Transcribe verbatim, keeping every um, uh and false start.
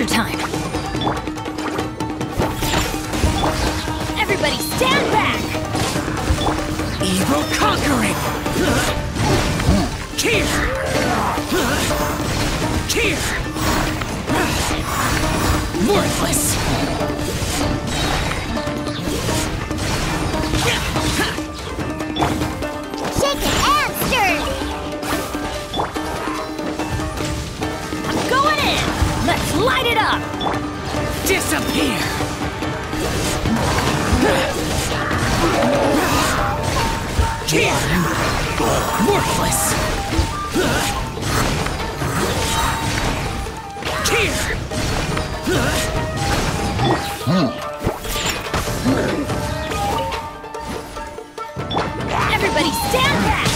Adventure time! Everybody stand back! Evil conquering! Cheer! Cheer! Worthless! Shaken and stirred! I'm going in! Let's light it up! Disappear! Cheer! Worthless! Cheer! Everybody stand back!